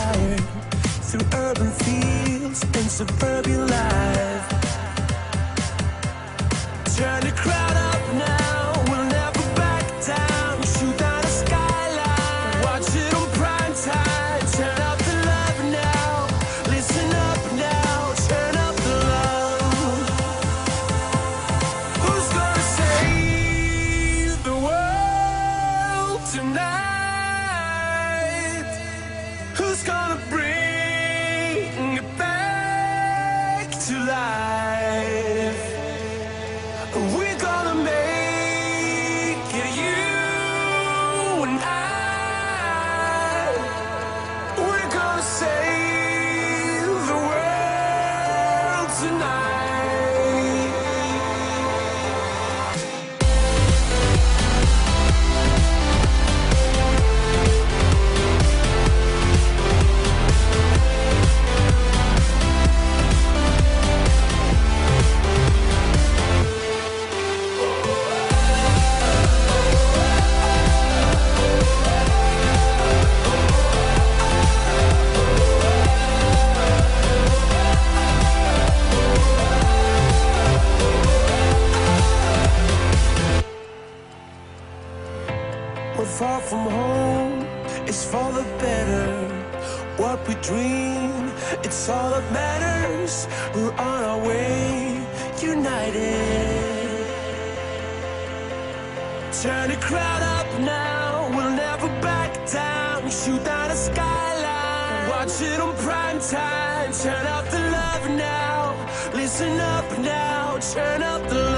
tired through urban fields and suburban life. Turn the crowd up now, we'll never back down. Shoot down the skyline, watch it on prime time. Turn up the love now, listen up now, turn up the love. Who's gonna save the world tonight? Who's gonna bring it back to life? We're gonna make it, you and I. We're gonna save the world tonight. We're far from home, it's for the better. What we dream, it's all that matters. We're on our way, united. Turn the crowd up now, we'll never back down. Shoot down the skyline, watch it on prime time. Turn up the love now, listen up now, turn up the love.